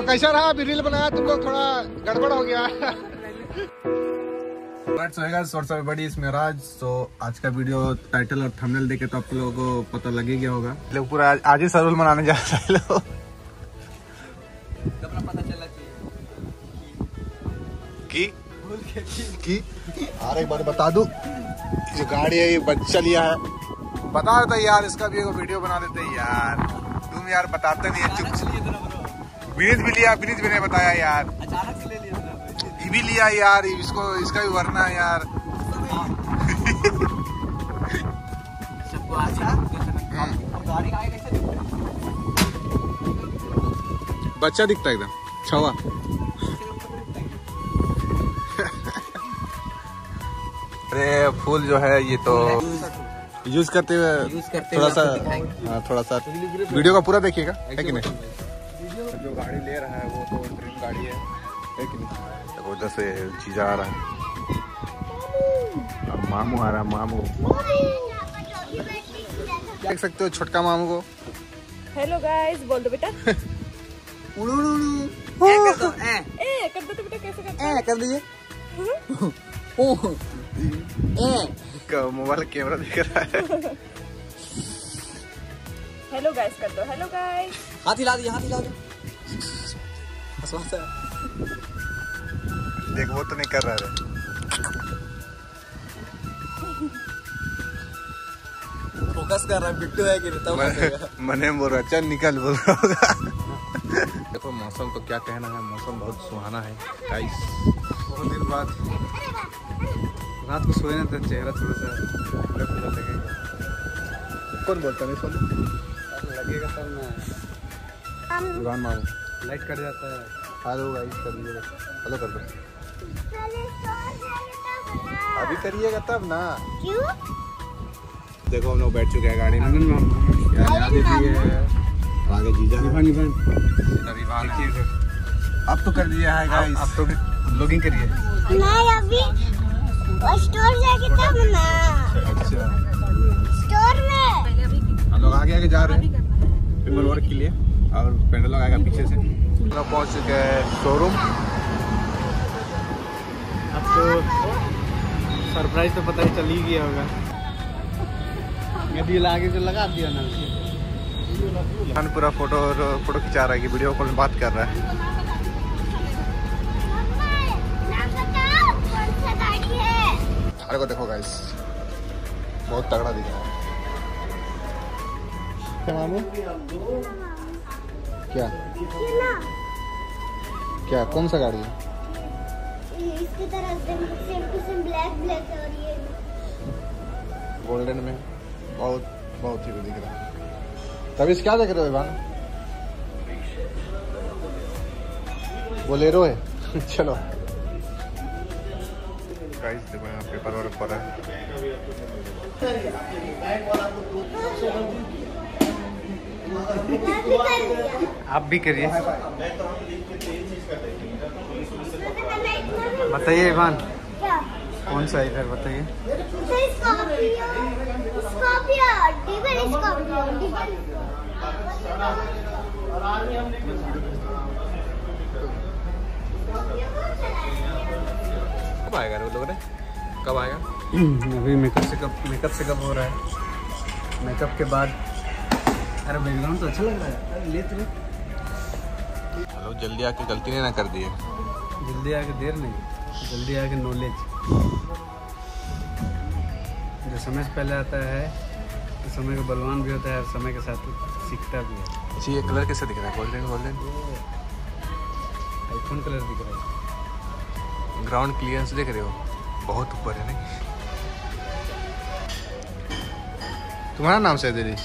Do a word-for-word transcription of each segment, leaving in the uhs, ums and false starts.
कैसा रहा अभी रील बनाया तुमको थोड़ा गड़बड़ हो गया। बड़ी इसमें राज। तो आज का वीडियो टाइटल और थंबनेल देखे तो आप लोगों को पता लग ही गया होगा। लोग पूरा आज, आज ही सरूल मनाने जा रहे हैं लोग। पता चला कि कि यार एक बार बता दूं, जो गाड़ी है ये बच्चा लिया है। बता देता यार, इसका भी एक वीडियो बना देते यार। तुम यार बताते नहीं है, चुप। विनीत भी लिया, विनीत भी नहीं बताया यार। अचानक से ले लिया, ये भी लिया यार, इसको इसका भी वरना है यार। बच्चा दिखता है एकदम छवा। अरे फूल जो है ये तो यूज करते हुए थोड़ा सा हाँ थोड़ा सा वीडियो का पूरा देखिएगा, है कि नहीं। जो गाड़ी ले रहा है वो तो ड्रीम गाड़ी है, है कि नहीं। तो उधर से चीजा आ रहा है, अब मामू आ रहा है। मामू देख सकते हो छोटका मामू को। हेलो गाइस बोल दो बेटा। उड़ू उड़ू उड़ू ए कर दो, ए ए कर दो तो बेटा कैसे करते हैं? ए कर दीजिए। मोबाइल कैमरा दिख रहा है। हेलो गाइस कर दो, हेलो गाइस। हाथ हिला दिया, हाथ हिला दिया। देख वो तो नहीं कर रहा है। फोकस कर रहा है बिट्टू है कि नहीं। मने बोल रहा चल निकल बोल रहा होगा। देखो मौसम तो क्या कहना है, मौसम बहुत सुहाना है गाइस। बहुत दिन बाद रात को सोए ना तो चेहरा थोड़ा सा खुला खुला लगेगा। कौन बोलता नहीं सोने लगेगा तब ना। दुकान मारो लाइट कट जाता है। हेलो गाइस कर दीजिएगा, हेलो कर दो। अभी करिएगा तब ना। क्यों? देखो हम लोग बैठ चुके हैं गाड़ी में। आगे जीजा अब तो कर दिया है गाइस। अब तो ब्लॉगिंग करिए। नहीं अभी स्टोर जाके तब ना। अच्छा स्टोर में हम लोग आगे आगे जा रहे हैं पेपर वर्क के लिए, और पेंडल लोग आएगा पीछे से। हम लोग पहुँच चुके हैं शोरूम। अब तो सरप्राइज तो पता ही चल ही गया होगा। यदि आगे तो लगा दिया ना। पूरा फोटो फोटो खिंचा रहा है कि वीडियो कॉल में बात कर रहा है। अरे को देखो गाइस, बहुत तगड़ा दिख रहा है। क्या मामू? क्या क्या कौन सा गाड़ी है? इसकी तरह same to same black black है और ये गोल्डन में बहुत बहुत ही दिख रहा है। तभी क्या देख रहे हो इवान? बोलेरो है। चलो गाइस देखो यहाँ पेपर वर्क हो रहा है। आप भी करिए। बताइए इवान कौन सा इधर बताइए। कब आएगा वो लोग ने? कब आएगा? अभी मेकअप से कब मेकअप से कब हो रहा है। मेकअप के बाद। अरे बैकग्राउंड तो अच्छा लग रहा है। अरे ले तो हेलो जल्दी आके गलती नहीं ना कर दिए। जल्दी आके देर नहीं, जल्दी आके नॉलेज। जो समय से पहले आता है तो समय का बलवान भी होता है और समय के साथ सीखता भी है। अच्छा ये कलर कैसे दिख रहा है? गोल्डन गोल्डन आईफोन कलर दिख रहा है। ग्राउंड क्लियरेंस देख रहे हो, बहुत ऊपर है नहीं? तुम्हारा नाम से दीदी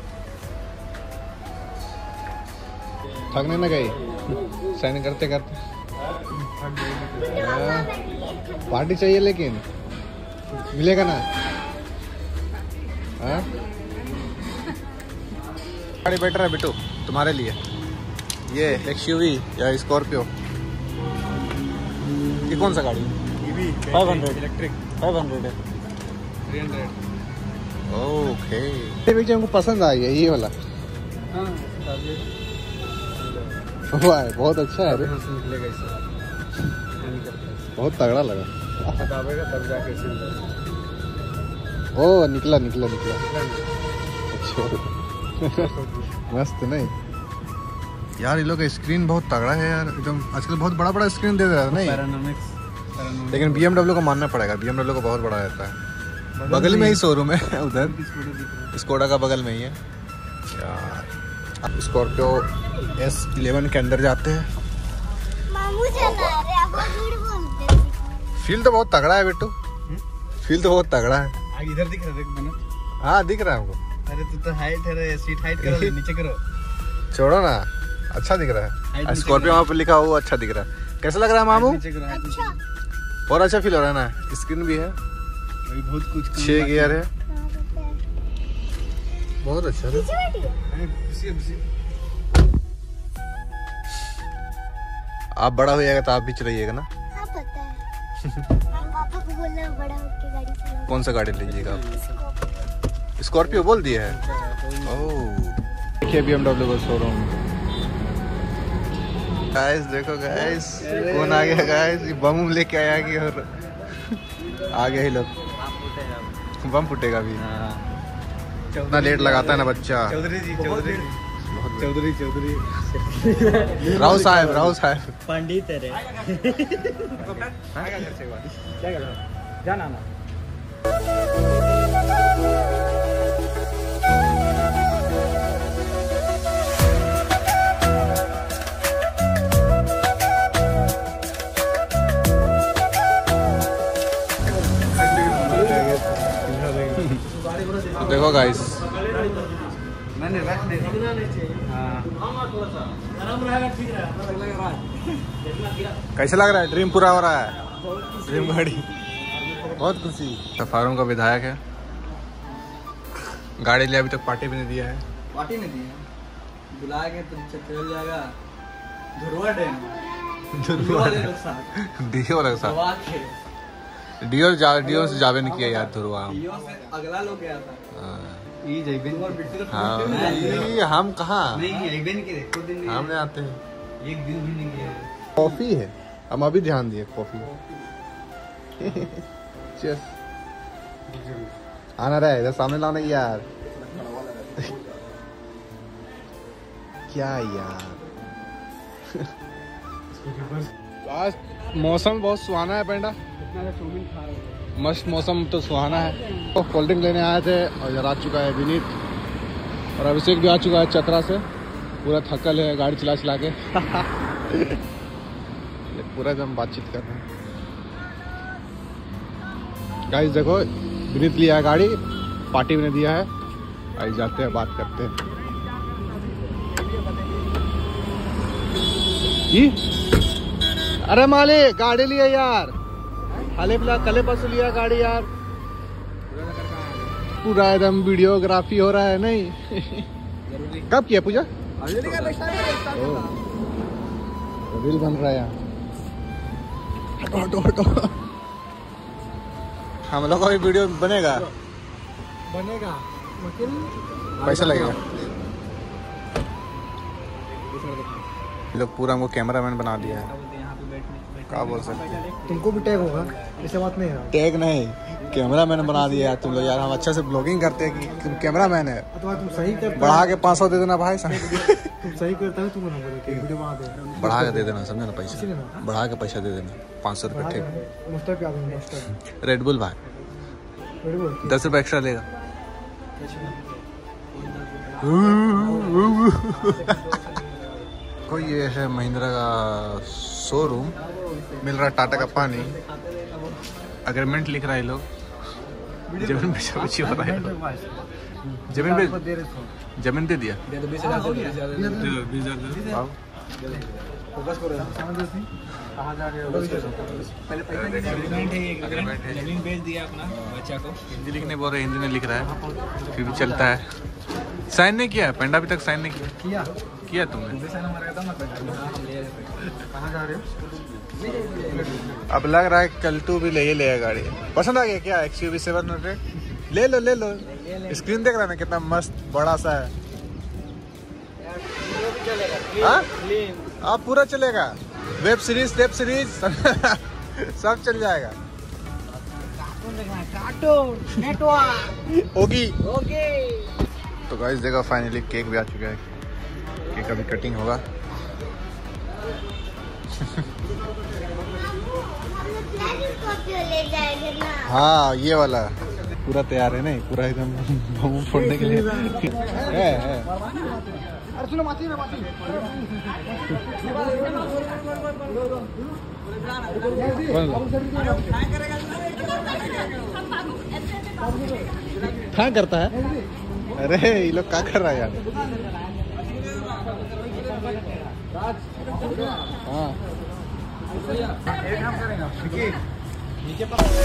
थकने न गई साइन करते करते। पार्टी चाहिए लेकिन मिलेगा ना? हाँ गाड़ी बेटर है बिट्टू तुम्हारे लिए। ये एक्सयूवी या स्कॉर्पियो, ये कौन सा गाड़ी है? Five hundred electric five hundred है। Three hundred okay. ये हमको पसंद आ गया ये वाला। हाँ वाह बहुत अच्छा है। यहाँ से निकलेगा इसे नहीं करता, बहुत तगड़ा लगा। दबाएगा तब जाके इसे ओ निकला निकला निकला। अच्छा मस्त नहीं यार, ये लोग का स्क्रीन बहुत तगड़ा है यार एकदम। आजकल बहुत बड़ा बड़ा स्क्रीन दे रहा है नहीं, पैरानोमिक्स। लेकिन बी एम डब्ल्यू को मानना पड़ेगा, बी एम डब्ल्यू को बहुत बड़ा रहता है। बगल में ही शोरूम है उधर, स्कोडा का बगल में ही है यार। स्कॉर्पियो एस इलेवन के अंदर जाते हैं। मामू चला रहे आप झूठ बोलते हैं। फील तो बहुत तगड़ा है बेटू, फील तो बहुत तगड़ा है। आगे इधर दिख रहा है, देख मैंने। हाँ दिख रहा है हमको। अरे तू तो हाइट है रे, सीट हाइट करो, नीचे करो। छोड़ो ना, अच्छा दिख रहा है। स्कॉर्पियो वहाँ पर लिखा हुआ अच्छा दिख रहा है। कैसा लग रहा है मामू? नीचे करो, हाइट नीचे करो। बहुत अच्छा फील हो रहा है ना। स्क्रीन भी है, अभी बहुत कुछ काम छह बाकी गियर है, हाँ, पता है। बहुत अच्छा है। पीछे बैठी है। है। घुसिए, घुसिए। आप बड़ा होइएगा तो आप भी चलाइएगा ना। हाँ पता है। हम पापा को बोलना बड़ा होके गाड़ी चलाओ। कौन सा गाड़ी लीजिएगा आप? इसको स्कॉर्पियो बोल दिया है। ओह देखिए बी एम डब्ल्यू का शोरूम। गाइस देखो गाइस, कौन आ गया गाइस? ये बम लेके आया कि और आ गए ही लोग। बम फुटेगा भी। इतना लेट लगाता है ना बच्चा। चौधरी जी, चौधरी जी, चौधरी चौधरी राव साहब, राव साहब। पंडित है रे। क्या कर जाना ना। देखो गाइस, मैंने रख दे। हाँ कैसा लग रहा है? ड्रीम पूरा हो रहा है, ड्रीम गाड़ी। बहुत खुशी। फारूम का विधायक है, गाड़ी लिया, अभी तक पार्टी भी नहीं दिया है। पार्टी नहीं दी है, बुला के तो चल जाएगा। धुरवा डे वाले लोग साथ डियो लग सा दवा के डियो जा डियो से जावे नहीं किया यार धुरवा। डियो से अगला लोग गया था। हाँ। ई जइबे और बिट्टू तो हाँ, नहीं ये हम कहाँ, आइबे नहीं करे, खुद दिन हम नहीं आते हैं। एक दिन भी नहीं गए। कॉफी है, हम अभी ध्यान दिए कॉफी। Cheers। आना रहा है इधर सामने लाने की यार। क्या यार आज मौसम बहुत सुहाना है पेंडा, मस्त मौसम तो सुहाना है। तो कोल्ड ड्रिंक लेने आए थे और इधर आ चुका है विनीत, और अभिषेक भी आ चुका है चतरा से। पूरा थकल है गाड़ी चला चला के। ये पूरा एकदम बातचीत कर रहे हैं गाइस। देखो विनीत लिया है गाड़ी, पार्टी में दिया है। आई जाते हैं, बात करते हैं। ये अरे मालिक गाड़ी लिया यार, हाले फिलहाल कल परसों लिया गाड़ी यार। पूरा एकदम वीडियोग्राफी हो रहा है नहीं। कब किया पूजा? रील बन रहा है यहाँ। हटो हटो हटो। हम लोग का भी वीडियो बनेगा, बनेगा पैसा लगेगा। ये लोग पूरा हमको कैमरामैन बना दिया है। क्या बोल सकते? तुमको भी टैग होगा, ऐसे बात नहीं है। टैग नहीं, कैमरामैन बना दिया है तुम लोग यार। हम अच्छा से ब्लॉगिंग करते हैं कि तुम कैमरामैन है। अथवा तुम सही करते बढ़ा के पाँच सौ दे देना भाई साहब। तुम सही करता है, तुमको नंबर देके वीडियो बना दे। बढ़ा के दे देना, समझे ना? पैसा बढ़ा के पैसा दे देना, पाँच सौ रुपये ठीक। मस्टर क्या दूंगा? मस्टर रेडबुल भाई बड़ी बोल दस रुपये एक्स्ट्रा लेगा। कोई ये है महिंद्रा का शोरूम, मिल रहा है टाटा का पानी। अग्रीमेंट लिख रहा है लोग, जमीन पे कुछ हो रहा है। जमीन पे जमीन दे दिया। फोकस करो, समझ रहे थे कहां जा रहे हो? पहले जमीन बेच दिया अपना बच्चा को। हिंदी लिखने बोल रहे, हिंदी में लिख रहा है, फिर भी चलता है। साइन नहीं किया पेंडा अभी तक, साइन नहीं किया। किया किया तुमने? कहां जा रहे हो? अब लग रहा है कल तू भी ले ही लेगा गाड़ी। पसंद आ गया क्या? X U V seven hundred ले लो ले लो। स्क्रीन देख रहा है ना कितना मस्त बड़ा सा है। हाँ? आप पूरा चलेगा, वेब सीरीज वेब सीरीज सब चल जाएगा। कार्टून नेटवर्क होगी। ओके। तो गाइस देखो फाइनली केक भी आ चुका है, केक अभी कटिंग होगा। ले जाएंगे ना। हाँ ये वाला पूरा तैयार है, नहीं पूरा एकदम बम फोड़ने के लिए है, है। अरे सुनो मासी मासी क्या करता है? अरे ये लोग क्या कर रहा है यार? हाँ एक काम करेंगे देखिए नीचे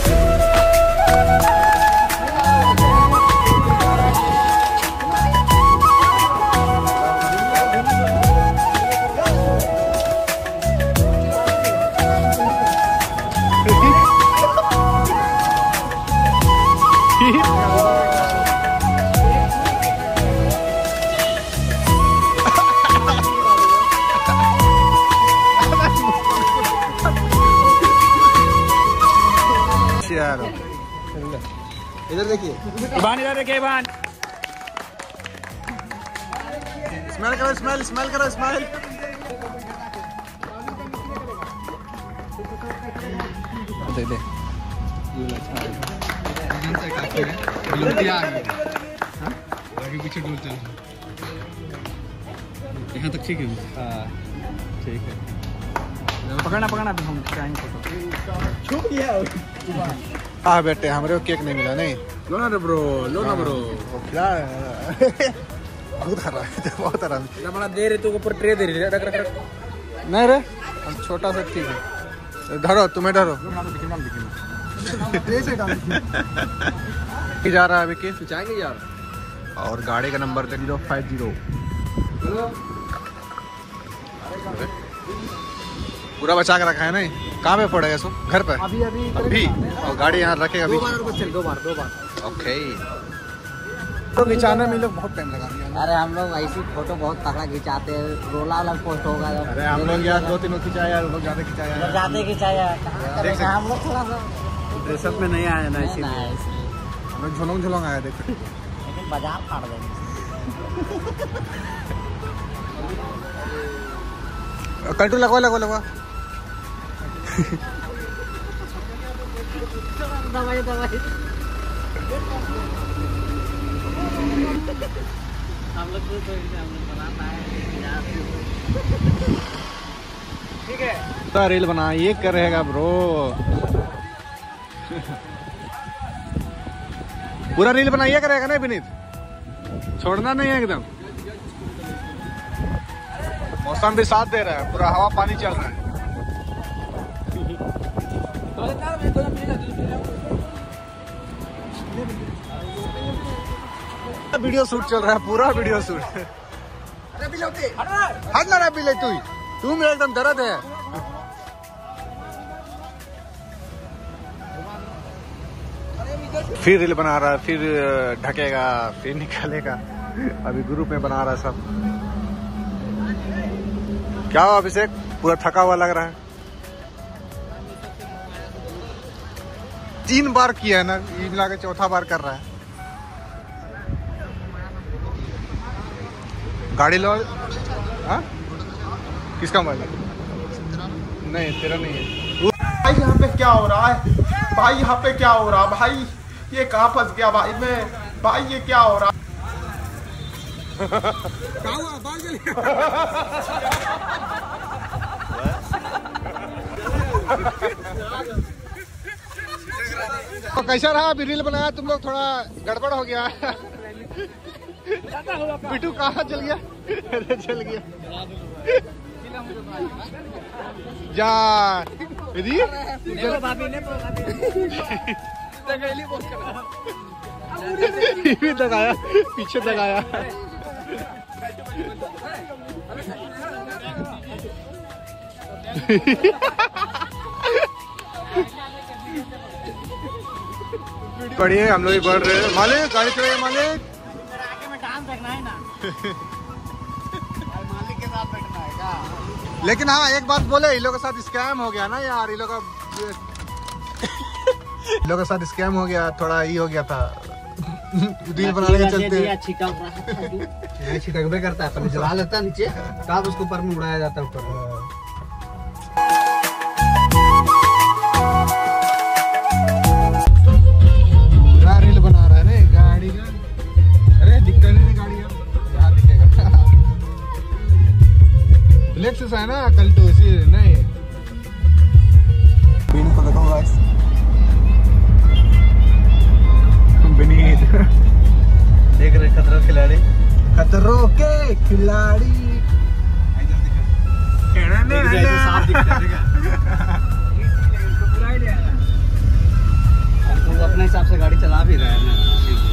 इधर देखिए, इबान इधर देखिए इबान। स्मेल करो, स्मेल स्मेल करो, स्मेल। दे दे आगे पीछे डोल चल यहाँ तक ठीक है। हाँ ठीक है, पकड़ना पकड़ना अभी हम खिंचाएंगे फोटो। छुप गया। हाँ बेटे हमारे को केक नहीं मिला, नहीं लो ना ब्रो, लो ना ब्रो। वो खिला बहुत हरा है, बहुत हरा है। बड़ा दे रहे तो ऊपर ट्रे दे रहे रख रख रख। नहीं रे हम छोटा सा ठीक है, धरो तुम्हें धरो। जा रहा है अभी केक खिंचाएंगे यार। और गाड़ी का नंबर है जीरो फाइव जीरो। पूरा बचा के रखा है, नहीं कहाँ पे पड़ेगा सो? घर पे अभी अभी अभी और गाड़ी यहाँ रखेगा अभी। दो बार और चल, दो बार दो बार। ओके तो खिंचाने में लोग बहुत टाइम लगा दिया। अरे हम लोग ऐसी फोटो बहुत तगड़ा खिंचाते हैं, रोला वाला पोस्ट होगा। अरे हम लोग यार दो तीन खिंचाया यार, लोग ज्यादा खिंचाया जाते खिंचाया हम लोग थोड़ा सा ड्रेसअप में नहीं आया ना इसीलिए। ना है इसलिए। हम लोग झुलंग झुलंग आया देखो। लेकिन बाजार फाड़ देंगे। कल्टू लगवा लगवा लगवा। दवाई दवाई हम लोग तो हम लोग बनाता है। ठीक है। तो रील बना ये कर रहेगा ब्रो। पूरा रील बनाइए करेगा ना विनीत, छोड़ना नहीं है एकदम। मौसम भी साथ दे रहा है, पूरा हवा पानी चल रहा है। वीडियो शूट चल रहा है, पूरा वीडियो शूट। हट ना रबी ले तू तू में एकदम दर्द है। फिर रील बना रहा है, फिर ढकेगा, फिर निकालेगा। अभी ग्रुप में बना रहा है सब। क्या हुआ अभिषेक, पूरा थका हुआ लग रहा है? तीन बार किया है ना, ये मिला के चौथा बार कर रहा है। गाड़ी लो। हाँ किसका मोबाइल? नहीं तेरा नहीं है। भाई यहाँ पे क्या हो रहा है? भाई यहाँ पे क्या हो रहा है? भाई ये कहाँ फंस गया भाई मैं? भाई ये क्या हो रहा है? तो कैसा रहा अभी रील बनाया तुम लोग? थोड़ा गड़बड़ हो गया। बिटू कहाँ चल गया? चल गया जा दीदी दगाया, पीछे दगाया। बढ़िए हम लोग बढ़ रहे हैं। मालिक गाड़ी चलाइए मालिक। आगे में डांस देखना है ना। मालिक के साथ लेकिन हाँ एक बात बोले, इन लोगों के साथ स्कैम हो गया ना यार, इन लोगों का इन लोगों के साथ स्कैम हो गया, थोड़ा ही हो गया था रील बनाने के चलते। छिटकबे करता है, जला लेता है नीचे, तब उसको ऊपर में उड़ाया जाता है ऊपर। पूरा रील बना रहा है ना गाड़ी का। अरे दिखता नहीं गाड़ी का, यहाँ दिखेगा। फ्लेक्स है ना कल तो इसी नहीं। को देखो गाइस, देख रहे खतरों के खिलाड़ी, खतरों के खिलाड़ी। वो अपने हिसाब से गाड़ी चला भी रहा है ना।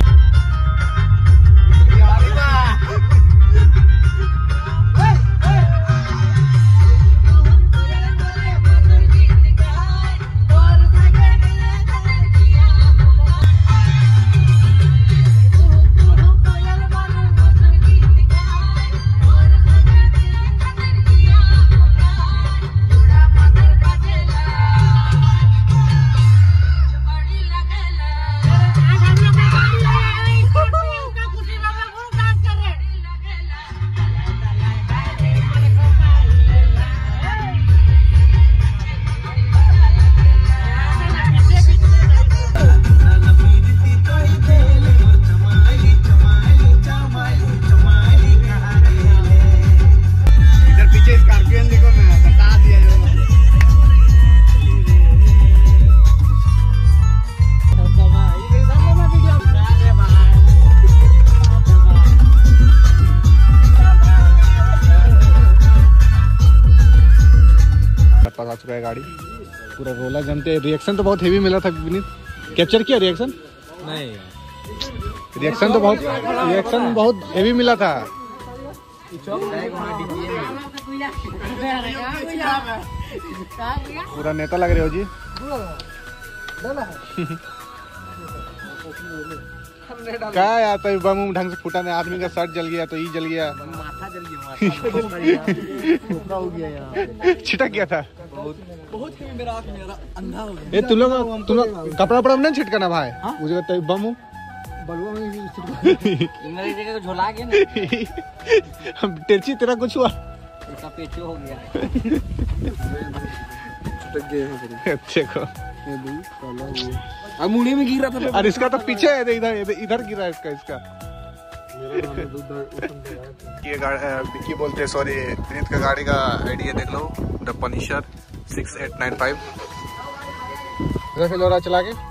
आ चुका है गाड़ी, पूरा रोला जमते। रिएक्शन तो बहुत हेवी मिला था विनीत, कैप्चर किया रिएक्शन? नहीं, रिएक्शन तो बहुत रिएक्शन बहुत हेवी मिला था। पूरा नेता लग रहे हो जी। क्या यार, तो बम ढंग से फूटा नहीं, आदमी का शर्ट जल गया तो ये जल गया, माथा जल गया, माथा हो गया यार, छिटक गया था बहुत मेरा आँख मेरा अंधा हो गया। ये तुम लोग तुम लोग कपड़ा वपड़ा नहीं छिटकाना भाई, मुझे लगता है बम बलुआ में मेरी जगह को झोला गया ना। हम टेची तेरा कुछ हुआ, इसका पेचो हो गया। देखो अब मुड़ी में गिरा था, और इसका तो पीछे है, इधर इधर गिरा है इसका इसका ये गाड़ी बोलते सॉरी विनीत का गाड़ी का आईडी देख लो, the punisher six eight nine five. फिर चला के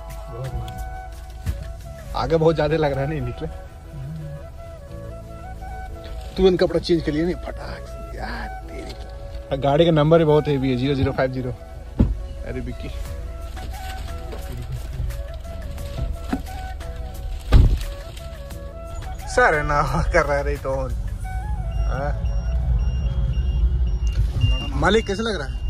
आगे बहुत ज्यादा लग रहा है, नहीं निकले तुरंत कपड़ा चेंज कर लिए नहीं फटाक यार तेरी। गाड़ी का नंबर ही बहुत हेवी है, जीरो जीरो फाइव जीरो। अरे बिक्की सर ना कर रहा है तो मालिक कैसे लग रहा है?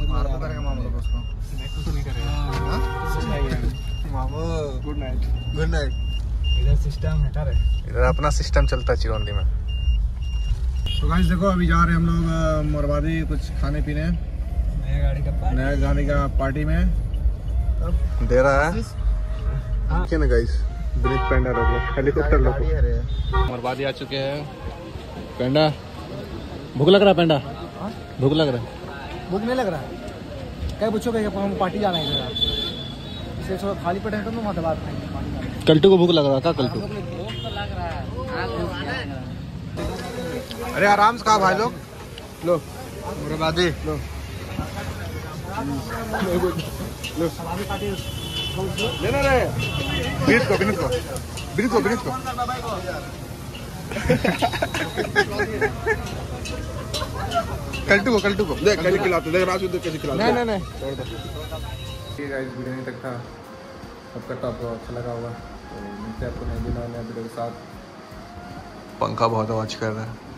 Good night good night. इधर सिस्टम है क्या रे? इधर अपना सिस्टम चलता है चिरौंदी में। तो गाइस देखो अभी जा रहे हैं हम लोग मोरबादी कुछ खाने पीने, नया गाड़ी का नया गाड़ी का पार्टी में दे रहा है क्या ना गाइस। ब्रिज पेंडा लोग हेलीकॉप्टर लोग मोरबादी आ चुके हैं। पेंडा भूख लग रहा है? पेंडा भूख लग रहा है? भूख नहीं लग रहा है, क्या पूछो क्या पार्टी जाना है इधर, इसे थोड़ा खाली पेट है तो मैं बात करेंगे। कल्टू को भूख लग रहा था? कल्टू अरे आराम से खा भाई लोग, लो मोरबादी लो लो लेना रे। विनीत को विनीत को विनीत को विनीत को कल्टू को कल्टू को देख कैसे खिलाते, देख राजू देख कैसे खिलाते। नहीं नहीं नहीं छोड़ दो। ठीक है गाइस, वीडियो नहीं तक था, सबका टॉप अच्छा लगा होगा, तो मिलते हैं आपको नए दिन और नए वीडियो के साथ। पंखा बहुत आवाज कर रहा है।